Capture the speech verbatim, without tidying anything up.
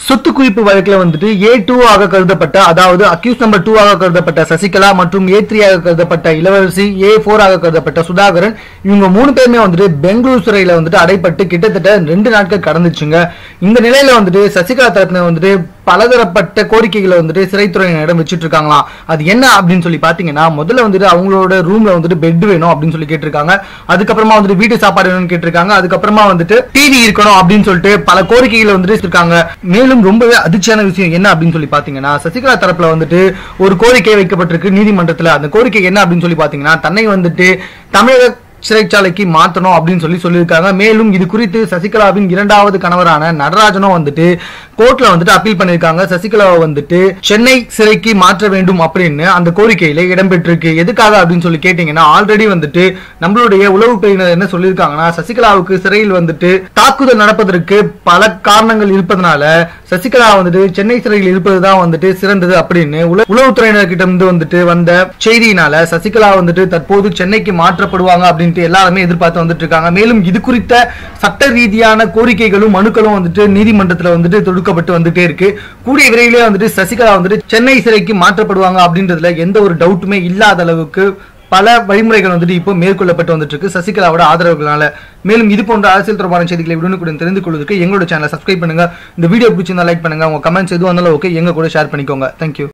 சொத்து குவிப்பு வழக்குல வந்துட்டு ஏ டூ ஆக கருதப்பட்ட அதாவது அக்யூஸ் நம்பர் டூ ஆக கருதப்பட்ட சசிகலா மற்றும் ஏ த்ரீ ஆக கருதப்பட்ட இளவரசி, ஏ போர் ஆக கருதப்பட்ட சுதாகரன், இவங்க மூணு பேருமே வந்துட்டு பெங்களூர் சிறையில வந்துட்டு அடைப்பட்டு கிட்டத்தட்ட ரெண்டு நாட்கள் கடந்துச்சுங்க. இந்த நிலையில வந்துட்டு சசிகலா தரப்பினர் வந்துட்டு பலதரப்பட்ட கோரிக்கைகளை வந்துட்டு சிறைத்துறையினரிடம் வச்சுட்டு இருக்காங்களாம். அது என்ன அப்படின்னு சொல்லி பாத்தீங்கன்னா, முதல்ல வந்துட்டு அவங்களோட ரூம்ல வந்துட்டு பெட் வேணும் அப்படின்னு சொல்லி கேட்டிருக்காங்க. அதுக்கப்புறமா வந்துட்டு வீட்டு சாப்பாடு வேணும்னு கேட்டிருக்காங்க. அதுக்கப்புறமா வந்துட்டு டிவி இருக்கணும் அப்படின்னு சொல்லிட்டு பல கோரிக்கைகளை வந்துட்டு இருக்காங்க. மேலும் ரொம்பவே அதிர்ச்சியான விஷயம் என்ன அப்படின்னு சொல்லி பாத்தீங்கன்னா, சசிகலா தரப்புல வந்துட்டு ஒரு கோரிக்கை வைக்கப்பட்டிருக்கு நீதிமன்றத்துல. அந்த கோரிக்கை என்ன அப்படின்னு சொல்லி பாத்தீங்கன்னா, தன்னை வந்துட்டு தமிழக சிறைச்சாலைக்கு மாற்றணும் அப்படின்னு சொல்லி சொல்லியிருக்காங்க. மேலும் இது குறித்து சசிகலாவின் இரண்டாவது கணவரான நடராஜனும் வந்துட்டு கோர்ட்ல வந்துட்டு அப்பீல் பண்ணிருக்காங்க. சசிகலாவை வந்துட்டு சென்னை சிறைக்கு மாற்ற வேண்டும் அப்படின்னு அந்த கோரிக்கையில இடம்பெற்றிருக்கு. எதுக்காக அப்படின்னு சொல்லி கேட்டீங்கன்னா, ஆல்ரெடி வந்துட்டு நம்மளுடைய உளவு பிரிவினர் என்ன சொல்லியிருக்காங்கன்னா, சசிகலாவுக்கு சிறையில் வந்துட்டு தாக்குதல் நடப்பதற்கு பல காரணங்கள் இருப்பதனால சசிகலா வந்துட்டு சென்னை சிறையில் இருப்பதுதான் வந்துட்டு சிறந்தது அப்படின்னு உளவுத்துறையினர்கிட்ட இருந்து வந்துட்டு வந்த செய்தியினால சசிகலா வந்துட்டு தற்போது சென்னைக்கு மாற்றப்படுவாங்க அப்படின்னு எல்லாருமே எதிர்பார்த்து வந்துட்டு இருக்காங்க. மேலும் இது குறித்த சட்ட ரீதியான கோரிக்கைகளும் மனுக்களும் வந்துட்டு நீதிமன்றத்தில் வந்துட்டு தொடுக்கப்பட்டு வந்துட்டே இருக்கு. கூடிய விரைவிலே வந்துட்டு சசிகலா வந்துட்டு சென்னை சிறைக்கு மாற்றப்படுவாங்க அப்படின்றதுல எந்த ஒரு டவுட்டுமே இல்லாத அளவுக்கு பல வழிமுறைகள் வந்துட்டு இப்போ மேற்கொள்ளப்பட்டு வந்துட்டு இருக்கு சசிகலாவோட ஆதரவுகளால. மேலும் இது போன்ற அரசியல் தொடர்பான செய்திகளை உடனுக்குடன் தெரிந்து கொள்வதற்கு எங்களோட சேனலை சப்ஸ்கிரைப் பண்ணுங்க. இந்த வீடியோ பிடிச்சிருந்தா லைக் பண்ணுங்க. உங்க கமெண்ட்ஸ் எதுவும் வந்தாலும் ஓகே, எங்க கூட ஷேர் பண்ணிக்கோங்க. தேங்க்யூ.